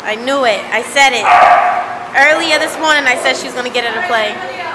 I knew it. I said it. Earlier this morning I said she was going to get her to play.